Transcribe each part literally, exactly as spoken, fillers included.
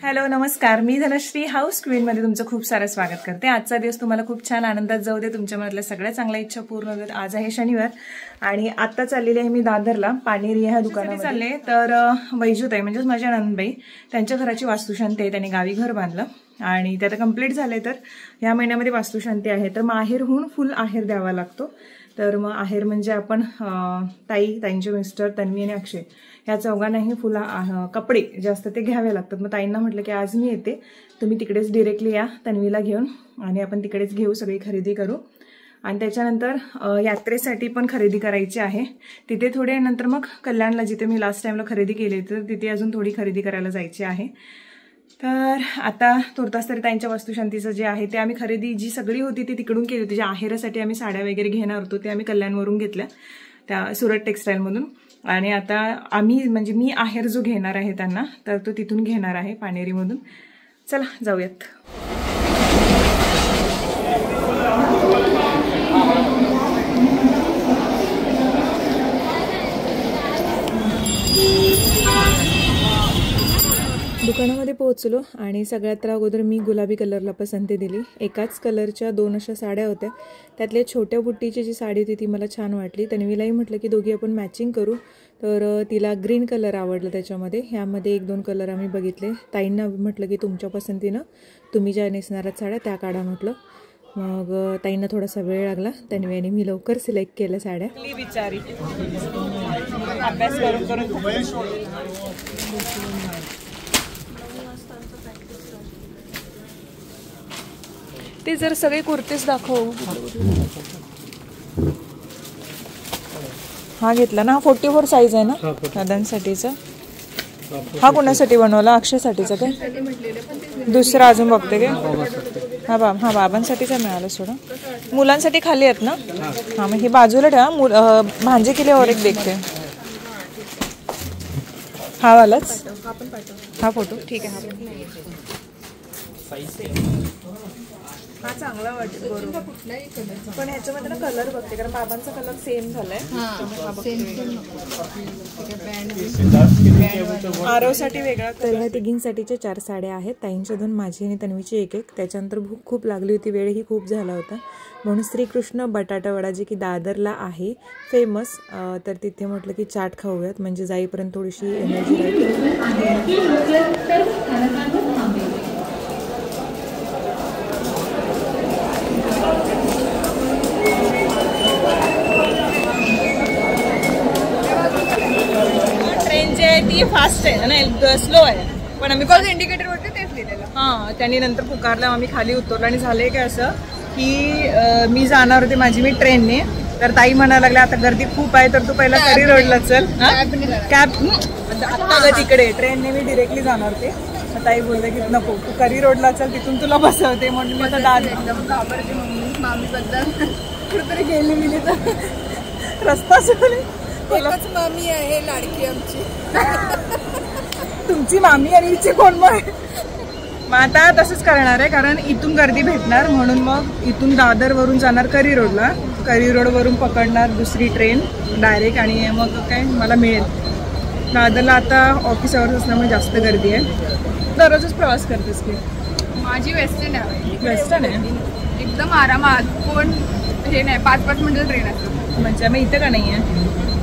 Hello नमस्कार, मी Dhanashree house queen मध्ये तुमचं खूप सारं स्वागत करते। आजचा दिवस तुम्हाला खूप छान आनंदात जाऊ दे, तुमच्या मनातल्या सगळ्या चांगल्या इच्छा पूर्ण होतात। आज आहे शनिवार आणि आता चाललेली आहे मी दादरला पाणेरी ह्या दुकानामध्ये चालले। तर वैजूताई म्हणजे माझ्या नंदबाई त्यांच्या घराची वास्तुशांती आहे, त्यांनी गावी घर बांधलं आणि ते आता कंप्लीट झाले। तर या महिन्यामध्ये वास्तुशांती आहे, तर मग आहेरहून फुल आहेर द्यावा लागतो। तर मग आहेर म्हणजे आपण ताई ताईंचे मिस्टर तन्वी आणि अक्षय या चौघांनाही फुला कपडे जास्त ते घ्यावे लागतात। मग ताईंना म्हटलं की आज मी येते, तुम्ही तिकडेच डिरेक्टली या तन्वीला घेऊन आणि आपण तिकडेच घेऊ, सगळी खरेदी करू। आणि त्याच्यानंतर यात्रेसाठी पण खरेदी करायची आहे तिथे थोडे, नंतर मग कल्याणला जिथे मी लास्ट टाइमला खरेदी केली तर तिथे अजून थोडी खरेदी करायला जायची आहे। तर आता तुर्तास तरी ताईंच्या वास्तुशांतीचं जे आहे ते आम्ही खरेदी जी सगळी होती ती तिकडून केली होती। ज्या आहेरासाठी आम्ही साड्या वगैरे घेणार होतो ते आम्ही कल्याणवरून घेतल्या, त्या सुरत टेक्सटाईलमधून। आणि आता आम्ही म्हणजे मी आहेर जो घेणार आहे त्यांना तर तो तिथून घेणार आहे पाणेरीमधून। चला जाऊयात। दुकानामध्ये पोहोचलो आणि सगळ्यात अगोदर मी गुलाबी कलरला पसंती दिली। एकाच कलरच्या दोन अशा साड्या होत्या, त्यातल्या छोट्या बुट्टीची जी साडी होती ती मला छान वाटली। तन्वीलाही म्हटलं की दोघी आपण मॅचिंग करू, तर तिला ग्रीन कलर आवडला त्याच्यामध्ये। ह्यामध्ये एक दोन कलर आम्ही बघितले, ताईंना म्हटलं की तुमच्या पसंतीनं तुम्ही ज्या नेसणाऱ्या साड्या त्या काढा म्हटलं। मग ताईंना थोडासा वेळ लागला, तन्वी आणि मी लवकर सिलेक्ट केल्या साड्या। बिचारी अभ्यास करून करून ते जर सगळे कुर्तेच दाखव। हा घेतला ना, फोर्टी फोर साईज आहे ना दादांसाठीचा। हा कोणासाठी बनवला? अक्षयसाठीचा काय? दुसरा अजून बघते काय? हा बा हा बाबांसाठीचा मिळाला सोडा, मुलांसाठी खाली आहेत ना। हा मग हे बाजूला ठेवा, भांजे केले और एक देखते। हा वालाच हा फोटो ठीक आहे। हा चांगला वाटतो बरोबर, पण ह्याच्यामध्ये ना कलर बघते कारण बाबांचा कलर सेम झालाय। आरवसाठी वेगळा। तर ह्या तिघींसाठीच्या चार साड्या आहेत, ताईंच्या दोन, माझी आणि तन्वीची एक एक। त्याच्यानंतर भूक खूप लागली होती, वेळही खूप झाला होता, म्हणून श्रीकृष्ण बटाटा वडा जे की दादरला आहे फेमस, तर तिथे म्हटलं की चाट खाऊयात म्हणजे जाईपर्यंत थोडीशी एनर्जी राहील। ती फास्ट आहे ना, स्लो आहे, पण आम्ही बिकॉज इंडिकेटर वरती तेच लिहिलेलं। हां, त्यांनी नंतर पुकारलं, आम्ही खाली उतरलो आणि झालंय काय असं की मी जाणार होते माझी मी ट्रेनने, तर ताई म्हणायला लागल्या आता गर्दी खूप आहे तर तू पहिला करी रोडला चल, कॅब आता तिकडे ट्रेनने मी डिरेक्टली जाणार होते। ताई बोलले की नको तू करी रोडला चल, तिथून तुला बसवते। म्हणून मी आता दाद एकदम घाबरते, मम्मी मामी बद्दल कुठेतरी गेली मिली तर रस्ता सोडले। एकच मामी आहे लाडकी आमची, तुमची मामी आणि हिची कोण? मग मग आता तसंच करणार आहे कारण इथून गर्दी भेटणार, म्हणून मग इथून दादरवरून जाणार करी रोडला, करी रोडवरून पकडणार दुसरी ट्रेन डायरेक्ट आणि मग काय मला मिळेल। दादरला आता ऑफिस आवर्स असल्यामुळे जास्त गर्दी आहे। दररोजच प्रवास करतेस की? माझी वेस्टर्न आहे। वेस्टर्न आहे एकदम आरामात, कोण हे नाही, पाच पाच मिनिटं ट्रेन असते म्हणजे मग इथं का नाही आहे?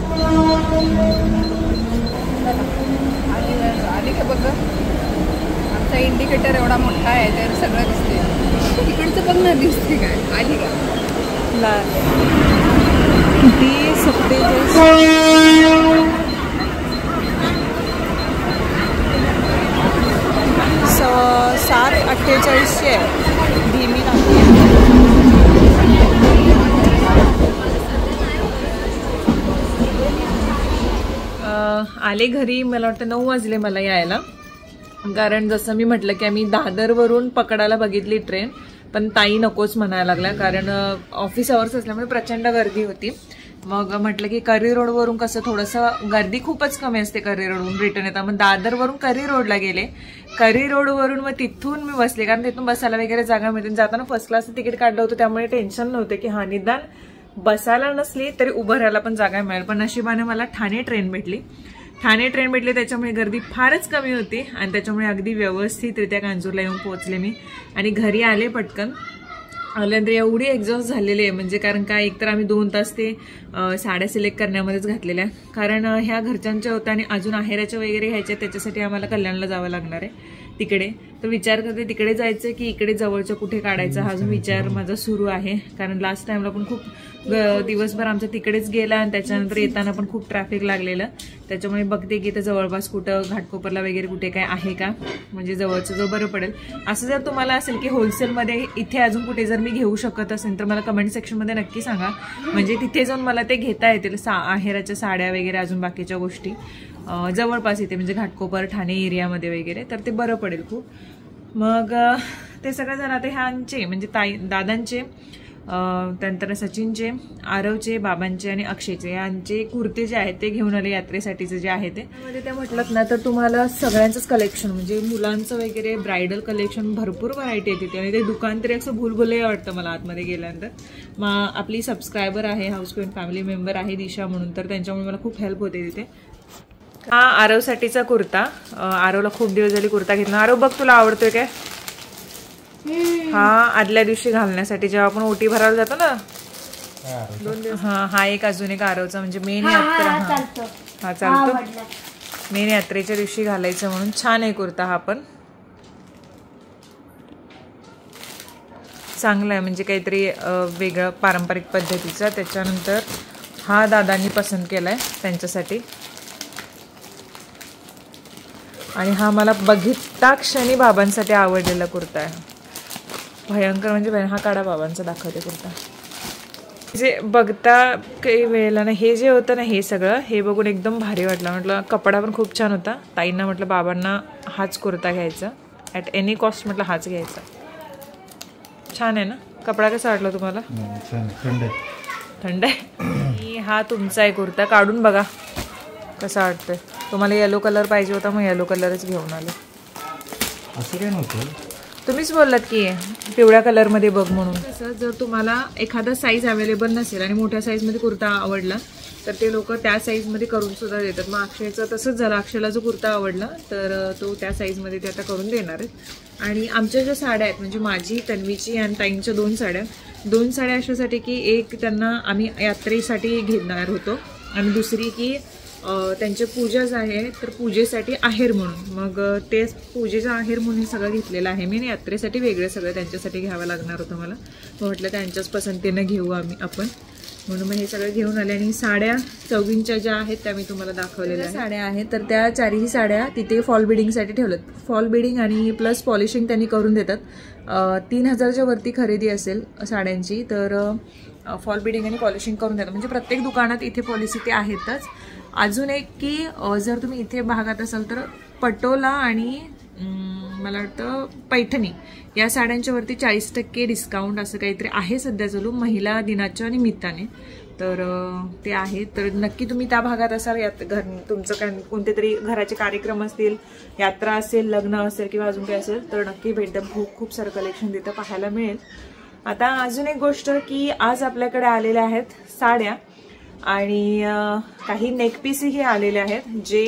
आली का बघ, आमचा इंडिकेटर एवढा मोठा आहे तर सगळं दिसते। इकडचं बघ ना, दिसते काय? आली का? ती सुट्टी सात अठ्ठेचाळीसशे आहे, धीमी लागते। आले घरी, मला वाटतं नऊ वाजले मला यायला, कारण जसं मी म्हटलं की आम्ही दादरवरून पकडायला बघितली ट्रेन, पण ताई नकोच म्हणायला लागल्या कारण ऑफिस आवर्स असल्यामुळे प्रचंड गर्दी होती। मग म्हटलं की करी रोडवरून कसं थोडंसं गर्दी खूपच कमी असते करी रोडवरून रिटर्न येतात, मग दादरवरून करी रोडला गेले, करी रोडवरून मग तिथून मी बसले कारण तिथून बसायला वगैरे जागा मिळते। जाताना फर्स्ट क्लासचं तिकीट काढलं होतं त्यामुळे टेन्शन नव्हते की हा निदान बसायला नसली तरी उभं राहायला पण जागा मिळेल, पण नशिबाने मला ठाणे ट्रेन भेटली। ठाणे ट्रेन भेटले त्याच्यामुळे गर्दी फारच कमी होती आणि त्याच्यामुळे अगदी व्यवस्थितरित्या कांजूरला येऊन पोहोचले मी आणि घरी आले पटकन. आल्यानंतर एवढी एक्झॉस्ट झालेली आहे म्हणजे कारण काय एकतर आम्ही दोन तास ते साड्या सिलेक्ट करण्यामध्येच घातलेल्या कारण ह्या घरच्यांच्या होत्या आणि अजून आहेराच्या वगैरे घ्यायच्या त्याच्यासाठी आम्हाला कल्याणला जावं लागणार आहे तिकडे. तर विचार करते तिकडे जायचं की इकडे जवळच्या कुठे काढायचा हा अजून विचार माझा सुरू आहे कारण लास्ट टाइमला पण खूप दिवसभर आमचा तिकडेच गेला आणि त्याच्यानंतर येताना पण खूप ट्रॅफिक लागलेलं त्याच्यामुळे बघते की इथं जवळपास कुठं घाटकोपरला वगैरे कुठे काय आहे का म्हणजे जवळचं जो बरं पडेल. असं जर तुम्हाला असेल की होलसेलमध्ये इथे अजून कुठे जर मी घेऊ शकत असेल तर मला कमेंट सेक्शनमध्ये नक्की सांगा म्हणजे तिथे जाऊन मला ते घेता येतील सा आहेराच्या साड्या वगैरे अजून बाकीच्या गोष्टी जवळपास इथे म्हणजे घाटकोपर ठाणे एरियामध्ये वगैरे तर ते बरं पडेल खूप. मग ते सगळं झालं आता ह्यांचे म्हणजे ताई दादांचे त्यानंतर सचिनचे आरवचे बाबांचे आणि अक्षयचे यांचे कुर्ते जे आहेत ते घेऊन आले यात्रेसाठीचे जे आहे ते मध्ये ते म्हटलं ना तर तुम्हाला सगळ्यांचंच कलेक्शन म्हणजे मुलांचं वगैरे ब्रायडल कलेक्शन भरपूर व्हरायटी आहे तिथे आणि ते दुकान तरी असं भूलभुलैया वाटतं मला आतमध्ये गेल्यानंतर. मग आपली सबस्क्रायबर आहे हाऊस क्वीन फॅमिली मेंबर आहे दिशा म्हणून तर त्यांच्यामुळे मला खूप हेल्प होते तिथे. हा आरवसाठीचा कुर्ता आरवला खूप दिवस झाली कुर्ता घेतला. आरव बघ तुला आवडतोय काय हा आदल्या दिवशी घालण्यासाठी जेव्हा आपण ओटी भरायला जातो ना दोन दिवस हा हा एक अजून एक आरवचा म्हणजे मेन यात्रा हा चालतो मेन यात्रेच्या दिवशी घालायचं म्हणून छान आहे कुर्ता हा पण चांगला आहे म्हणजे काहीतरी वेगळं पारंपरिक पद्धतीचा. त्याच्यानंतर हा दादांनी पसंत केलाय त्यांच्यासाठी आणि हा मला बघितता क्षणी बाबांसाठी आवडलेला कुर्ता आहे भयंकर म्हणजे हा काढा बाबांचा दाखवते कुर्ता जे बघता काही वेळेला ना हे जे होतं ना हे सगळं हे बघून एकदम भारी वाटलं. म्हटलं कपडा पण खूप छान होता ताईंना म्हटलं बाबांना हाच कुर्ता घ्यायचा ॲट एनी कॉस्ट म्हटलं हाच घ्यायचा. छान आहे ना कपडा कसा वाटला तुम्हाला थंड थंड आहे. हा तुमचा आहे कुर्ता काढून बघा कसा वाटतोय. तुम्हाला येलो कलर पाहिजे होता मग येलो कलरच घेऊन आलो. असं काय नव्हतं तुम्हीच बोललात की पिवळ्या कलरमध्ये बघ म्हणून. तसं जर तुम्हाला एखादा साईज अवेलेबल नसेल आणि मोठ्या साईजमध्ये कुर्ता आवडला तर ते लोक त्या साईजमध्ये करून सुद्धा देतात. मग अक्षयचं तसंच झालं अक्षयला जो कुर्ता आवडला तर तो त्या साईजमध्ये ते आता करून देणार आहेत. आणि आमच्या ज्या साड्या आहेत म्हणजे माझी तन्वीची आणि ताईंच्या दोन साड्या दोन साड्या अशासाठी की एक त्यांना आम्ही यात्रेसाठी घेणार होतो आणि दुसरी की त्यांच्या पूजाच आहे तर पूजेसाठी आहेर म्हणून मग ते पूजेचा आहेर म्हणून सगळं घेतलेलं आहे मी यात्रेसाठी वेगळं सगळं त्यांच्यासाठी घ्यावं लागणार होतं मला. मग म्हटलं त्यांच्याच पसंतीनं घेऊ आम्ही आपण म्हणून मग हे सगळं घेऊन आले. आणि साड्या चौघींच्या ज्या आहेत त्या मी तुम्हाला दाखवलेल्या साड्या आहेत तर त्या चारही साड्या तिथे फॉल बिडिंगसाठी ठेवल्यात. फॉल बिडिंग आणि प्लस पॉलिशिंग त्यांनी करून देतात. तीन हजारच्या वरती खरेदी असेल साड्यांची तर फॉल बिडिंग आणि पॉलिशिंग करून देतात म्हणजे प्रत्येक दुकानात इथे पॉलिसी ते आहेतच. अजून एक की जर तुम्ही इथे भागात असाल तर पटोला आणि मला वाटतं पैठणी या साड्यांच्या वरती चाळीस टक्के डिस्काउंट असं काहीतरी आहे सध्या चालू महिला दिनाच्या निमित्ताने तर ते आहे. तर नक्की तुम्ही त्या भागात असाल यात घर तुमचं काय कोणते तरी घराचे कार्यक्रम असतील यात्रा असेल लग्न असेल किंवा अजून काही असेल तर नक्की भेट द्या. खूप खूप सारं कलेक्शन तिथं पाहायला मिळेल. आता अजून एक गोष्ट की आज आपल्याकडे आलेल्या आहेत साड्या आणि काही नेकपीसही आलेले आहेत जे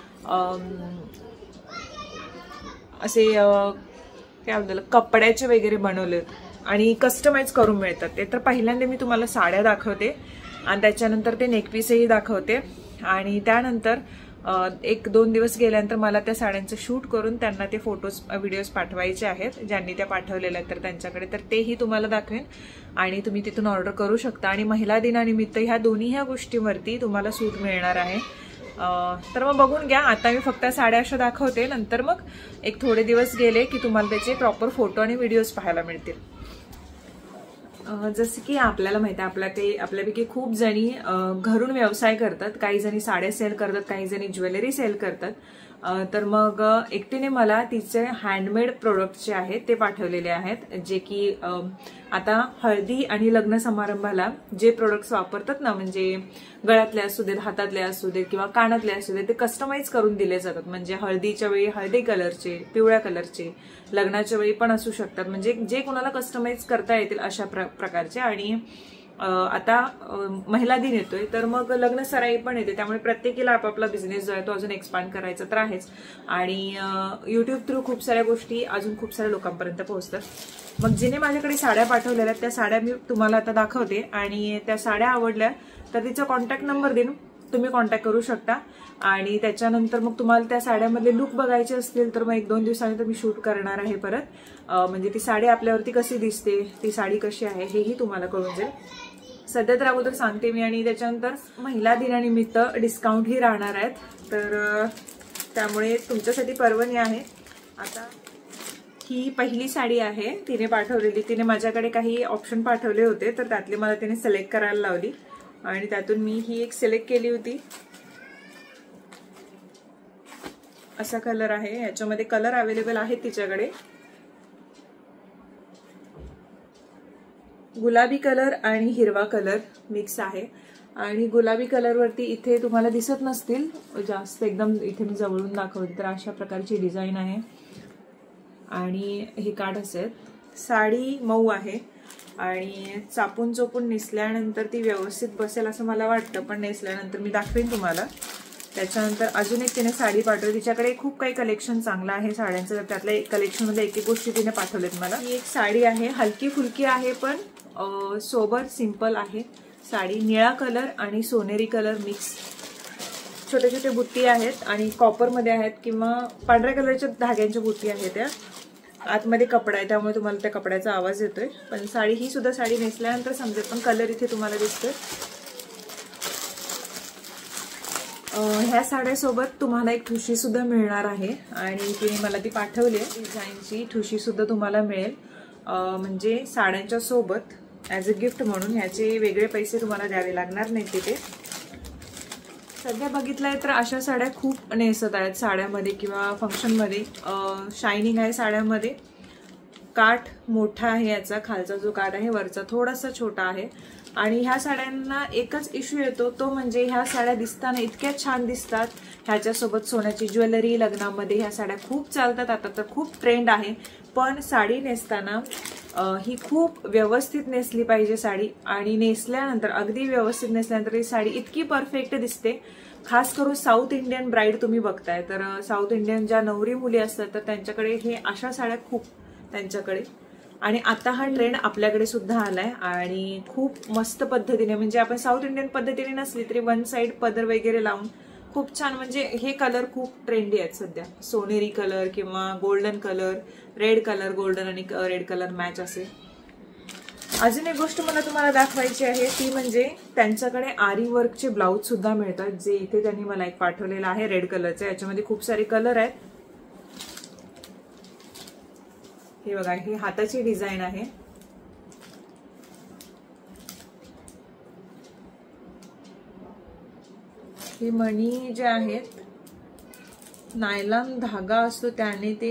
असे काय बोलतात कपड्याचे वगैरे बनवले आणि कस्टमाइज करून मिळतात. ते तर पहिल्यांदा मी तुम्हाला साड्या दाखवते आणि त्याच्यानंतर ते नेकपीसही दाखवते आणि त्यानंतर एक दोन दिवस गेल्यानंतर मला त्या साड्यांचं शूट करून त्यांना ते फोटोज व्हिडिओज पाठवायचे आहेत ज्यांनी त्या पाठवलेल्या आहेत तर त्यांच्याकडे तर तेही तुम्हाला दाखवेन आणि तुम्ही तिथून ऑर्डर करू शकता. आणि महिला दिनानिमित्त ह्या दोन्ही ह्या गोष्टींवरती तुम्हाला सूट मिळणार आहे. तर मग बघून घ्या. आता मी फक्त साड्या अशा दाखवते नंतर मग एक थोडे दिवस गेले की तुम्हाला त्याचे प्रॉपर फोटो आणि व्हिडिओज पाहायला मिळतील. जसं की आपल्याला माहिती आहे आपल्या काही आपल्यापैकी खूप जणी घरून व्यवसाय करतात. काही जणी साड्या सेल करतात काही जणी ज्वेलरी सेल करतात. तर मग एकटीने मला तिचे हँडमेड प्रोडक्ट जे आहेत ते पाठवलेले आहेत जे की आता हळदी आणि लग्न समारंभाला जे प्रोडक्ट्स वापरतात ना म्हणजे गळ्यातले असू देत हातातले असू देत किंवा कानातले असू देत ते कस्टमाइज करून दिले जातात. म्हणजे हळदीच्या वेळी हळदी कलरचे पिवळ्या कलरचे लग्नाच्या वेळी पण असू शकतात म्हणजे जे कोणाला कस्टमाइज करता येतील अशा प्र प्रकारचे. आणि आता महिला दिन येतोय तर मग लग्न सराई पण येते, त्यामुळे प्रत्येकीला आपापला बिझनेस जो आहे तो अजून एक्सपांड करायचा तर आहेच आणि युट्यूब थ्रू खूप साऱ्या गोष्टी अजून खूप साऱ्या लोकांपर्यंत पोहोचतात. मग जिने माझ्याकडे साड्या पाठवलेल्या त्या साड्या मी तुम्हाला आता दाखवते आणि त्या साड्या आवडल्या तर तिचा कॉन्टॅक्ट नंबर देऊन तुम्ही कॉन्टॅक्ट करू शकता आणि त्याच्यानंतर मग तुम्हाला त्या साड्यामधले लुक बघायचे असतील तर मग एक दोन दिवसांनी तर मी शूट करणार आहे परत, म्हणजे ती साडी आपल्यावरती कशी दिसते, ती साडी कशी आहे हेही तुम्हाला कळून जाईल. सध्या तर अगोदर सांगते मी आणि त्याच्यानंतर महिला दिनानिमित्त डिस्काउंटही राहणार आहेत, तर त्यामुळे तुमच्यासाठी पर्वणी आहे. आता ही पहिली साडी आहे तिने पाठवलेली, तिने माझ्याकडे काही ऑप्शन पाठवले होते तर त्यातले मला तिने सिलेक्ट करायला लावली आणि त्यातून मी ही एक सिलेक्ट केली होती. असा कलर आहे, याच्यामध्ये कलर अवेलेबल आहेत तिच्याकडे. गुलाबी कलर आणि हिरवा कलर मिक्स आहे आणि गुलाबी कलर वरती इथे तुम्हाला दिसत नसतील जास्त, एकदम इथे मी जवळून दाखवते तर अशा प्रकारची डिझाईन आहे आणि हे काठ असेल. साडी मऊ आहे आणि चापून चोपून नेसल्यानंतर ती व्यवस्थित बसेल असं मला वाटतं, पण नेसल्यानंतर मी दाखवेन तुम्हाला. त्याच्यानंतर अजून एक तिने साडी पाठवली, तिच्याकडे खूप काही कलेक्शन चांगलं आहे साड्यांचं, तर त्यातल्या एक कलेक्शनमध्ये एक एक गोष्टी तिने पाठवलेत मला. ही एक साडी आहे, हलकी फुलकी आहे पण सोबर सिंपल आहे साडी. निळा कलर आणि सोनेरी कलर मिक्स, छोटे छोटे बुट्टी आहेत आणि कॉपरमध्ये आहेत किंवा पांढऱ्या कलरच्या धाग्यांच्या बुट्टी आहेत. त्या आतमध्ये कपडा आहे त्यामुळे तुम्हाला त्या कपड्याचा आवाज येतोय, पण साडी ही सुद्धा साडी नेसल्यानंतर समजेल, पण कलर इथे तुम्हाला दिसतोय. ह्या साड्यासोबत तुम्हाला एक ठुशी सुद्धा मिळणार आहे आणि तिने मला ती पाठवली आहे. डिझाईनची ठुशी सुद्धा तुम्हाला मिळेल, म्हणजे साड्यांच्या सोबत ॲज अ गिफ्ट म्हणून. ह्याचे वेगळे पैसे तुम्हाला द्यावे लागणार नाही तिथे. सध्या बघितलंय तर अशा साड्या खूप नेसत आहेत साड्यामध्ये किंवा फंक्शनमध्ये. शायनिंग आहे साड्यामध्ये, काठ मोठा आहे याचा, खालचा जो काठ आहे वरचा थोडासा छोटा आहे आणि ह्या साड्यांना एकच इश्यू येतो तो म्हणजे ह्या साड्या दिसताना इतक्या छान दिसतात, ह्याच्यासोबत सोन्याची ज्वेलरी लग्नामध्ये ह्या साड्या खूप चालतात, आता तर खूप ट्रेंड आहे. पण साडी नेसताना ही खूप व्यवस्थित नेसली पाहिजे साडी आणि नेसल्यानंतर अगदी व्यवस्थित नेसल्यानंतर ही साडी इतकी परफेक्ट दिसते. खास करून साऊथ इंडियन ब्राईड तुम्ही बघताय तर साऊथ इंडियन ज्या नवरी मुली असतात तर त्यांच्याकडे हे अशा साड्या खूप त्यांच्याकडे, आणि आता हा ट्रेंड आपल्याकडे सुद्धा आलाय आणि खूप मस्त पद्धतीने, म्हणजे आपण साऊथ इंडियन पद्धतीने नसली तरी वन साइड पदर वगैरे लावून खूप छान, म्हणजे हे कलर खूप ट्रेंडी आहेत सध्या. सोनेरी कलर किंवा golden colour, red colour, golden आणि रेड कलर मॅच असे. अजून एक गोष्ट मला तुम्हाला दाखवायची आहे ती म्हणजे त्यांच्याकडे आरी वर्कचे ब्लाऊज सुद्धा मिळतात, जे इथे त्यांनी मला एक पाठवलेला आहे रेड कलरचे. याच्यामध्ये खूप सारे कलर आहेत. हे बघा, ही हाताची डिझाईन आहे. हे मणी जे आहेत नायलॉन धागा असतो त्याने ते,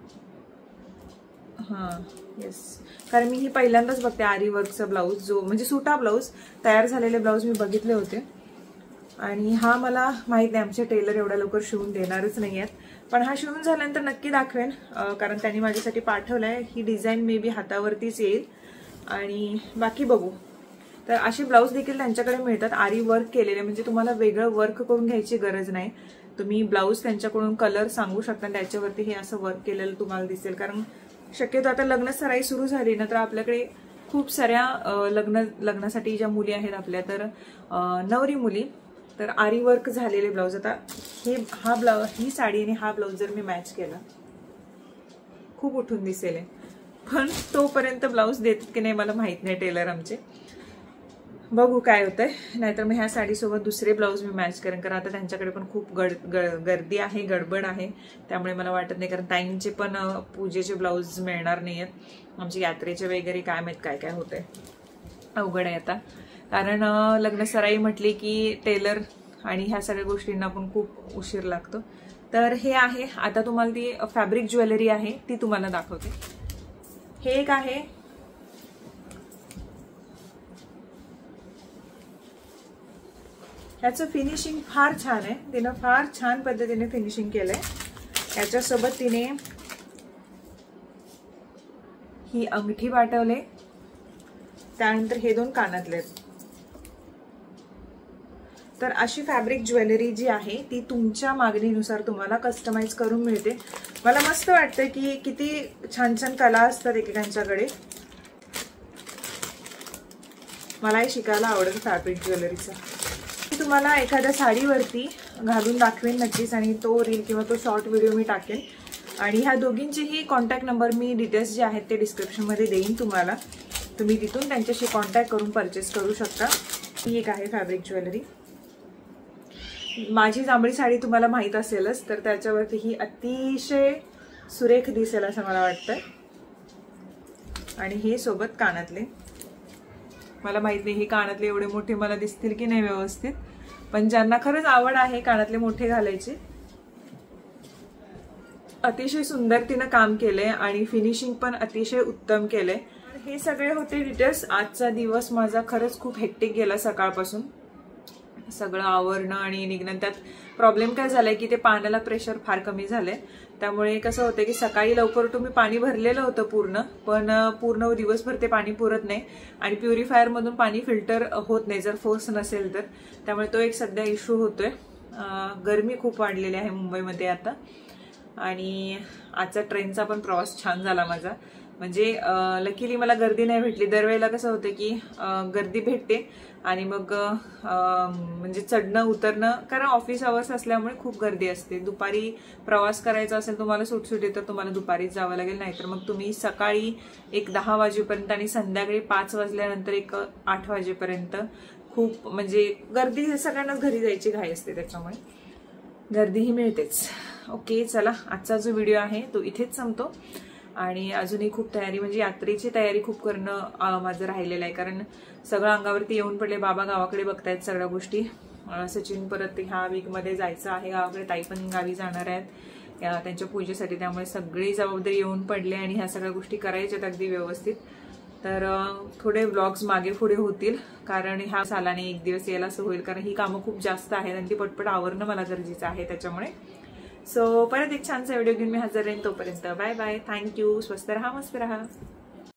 हा येस, कारण मी ही पहिल्यांदाच बघते आरी वर्कचा ब्लाऊज, जो म्हणजे सुटा ब्लाऊज, तयार झालेले ब्लाऊज मी बघितले होते आणि हा मला माहित नाही, आमचे टेलर एवढ्या लवकर शिवून देणारच नाही आहेत, पण हा शिवून झाल्यानंतर नक्की दाखवेन कारण त्यांनी माझ्यासाठी पाठवलाय. ही डिझाईन मे बी हातावरतीच येईल आणि बाकी बघू. तर असे ब्लाऊज देखील त्यांच्याकडे मिळतात आरी वर्क केलेले, म्हणजे तुम्हाला वेगळं वर्क करून घ्यायची गरज नाही. तुम्ही ब्लाऊज त्यांच्याकडून कलर सांगू शकता, त्याच्यावरती हे असं वर्क केलेलं तुम्हाला दिसेल. कारण शक्यतो आता लग्न सराई सुरू झाली ना तर आपल्याकडे खूप साऱ्या लग्न लग्नासाठी ज्या मुली आहेत आपल्या, तर नवरी मुली, तर आरी वर्क झालेले ब्लाऊज. आता हे हा ब्लाऊज, ही साडी आणि हा ब्लाऊज जर मी मॅच केला खूप उठून दिसेल, पण तोपर्यंत ब्लाऊज देतात की नाही मला माहित नाही टेलर आमचे. बघू काय होतंय, नाहीतर मग ह्या साडीसोबत दुसरे ब्लाऊज मी मॅच करेन, कारण आता त्यांच्याकडे पण खूप गड गर्दी आहे, गडबड आहे, त्यामुळे मला वाटत नाही. कारण ताईंचे पण पूजेचे ब्लाऊज मिळणार नाही आहेत, आमचे यात्रेचे वगैरे काय माहित काय काय होतंय, अवघड आहे आता. कारण लग्न सराई म्हटली की टेलर आणि ह्या सगळ्या गोष्टींना पण खूप उशीर लागतो. तर हे आहे, आता तुम्हाला ती फॅब्रिक ज्वेलरी आहे ती तुम्हाला दाखवते. हे एक आहे, ह्याचं फिनिशिंग फार छान आहे, तिनं फार छान पद्धतीने फिनिशिंग केलंय. याच्यासोबत तिने ही अंगठी पाठवले त्यानंतर हे दोन कानातले आहेत. तर अशी फॅब्रिक ज्वेलरी जी आहे ती तुमच्या मागणीनुसार तुम्हाला कस्टमाइज करून मिळते. मला मस्त वाटतं की किती छान छान कला असतात एकेकांच्याकडे. मलाही शिकायला आवडेल फॅब्रिक ज्वेलरीचं. तुम्हाला एखाद्या साडीवरती घालून दाखवेन नक्कीच आणि तो रील किंवा तो शॉर्ट व्हिडिओ मी टाकेन. आणि ह्या दोघींचेही कॉन्टॅक्ट नंबर मी डिटेल्स जे आहेत ते डिस्क्रिप्शनमध्ये देईन तुम्हाला. तुम्ही तिथून त्यांच्याशी कॉन्टॅक्ट करून परचेस करू शकता. ही एक आहे फॅब्रिक ज्वेलरी. माझी जांभळी साडी तुम्हाला माहीत असेलच, तर त्याच्यावरती ही अतिशय सुरेख दिसेल असं मला वाटतं. आणि हे सोबत कानातले. मला माहित नाही हे कानातले एवढे मोठे मला दिसतील की नाही व्यवस्थित, पण ज्यांना खरंच आवड आहे कानातले मोठे घालायचे, अतिशय सुंदर तिनं काम केलंय आणि फिनिशिंग पण अतिशय उत्तम केलंय. हे सगळे होते डिटेल्स. आजचा दिवस माझा खरंच खूप हेक्टिक गेला. सकाळपासून सगळं आवरणं आणि निघणं. त्यात प्रॉब्लेम काय झालाय की ते पाण्याला प्रेशर फार कमी झालंय. त्यामुळे कसं होतं की सकाळी लवकर तुम्ही पाणी भरलेलं होतं पूर्ण, पण पूर्ण दिवसभर ते पाणी पुरत नाही आणि प्युरिफायर मधून पाणी फिल्टर होत नाही जर फोर्स नसेल तर. त्यामुळे तो एक सध्या इश्यू होतोय. गरमी खूप वाढलेली आहे मुंबईमध्ये आता. आणि आजचा ट्रेनचा पण प्रवास छान झाला माझा. म्हणजे लकीली मला गर्दी नाही भेटली. दरवेळेला कसं होतं की गर्दी भेटते आणि मग म्हणजे चढणं उतरणं, कारण ऑफिस अवर्स असल्यामुळे खूप गर्दी असते. दुपारी प्रवास करायचा असेल तुम्हाला सुटसुटी तर तुम्हाला दुपारीच जावं लागेल, नाहीतर मग तुम्ही सकाळी एक दहा वाजेपर्यंत आणि संध्याकाळी पाच वाजल्यानंतर एक आठ वाजेपर्यंत खूप म्हणजे गर्दी, सगळ्यांनाच घरी जायची घाई असते त्याच्यामुळे गर्दीही मिळतेच. ओके चला, आजचा जो व्हिडिओ आहे तो इथेच संपतो. आणि अजूनही खूप तयारी म्हणजे यात्रेची तयारी खूप करणं माझं राहिलेलं आहे, कारण सगळं अंगावरती येऊन पडले. बाबा गावाकडे बघतायत सगळ्या गोष्टी. सचिन परत ह्या वीकमध्ये जायचं आहे गावाकडे. ताई पण गावी जाणार आहेत त्यांच्या पूजेसाठी. त्यामुळे सगळी जबाबदारी येऊन पडले आणि ह्या सगळ्या गोष्टी करायच्यात अगदी व्यवस्थित. तर थोडे व्लॉग्स मागे पुढे होतील, कारण ह्या सालाने एक दिवस यायला असं होईल, कारण ही कामं खूप जास्त आहेत आणि ती पटपट आवरणं मला गरजेचं आहे त्याच्यामुळे. सो परत एक छानसा व्हिडिओ घेऊन मी हजर राहीन. तोपर्यंत बाय बाय. थँक्यू. स्वस्त रहा, मस्त रहा.